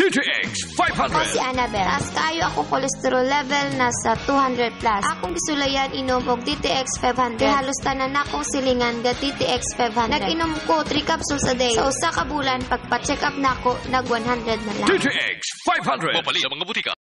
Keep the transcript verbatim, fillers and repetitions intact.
T T X five Ako si hundred. Annabelle. As kayo ako cholesterol level nasa two hundred plus. Akong gisulayan inom og T T X five hundred. Kaya halos tanan akong silingan ga T T X five hundred. Nag-inom ko three capsules a day. Sa usa ka bulan pagpa-check up nako nag one hundred na lang. T T X five hundred. Mapali ang mga butika.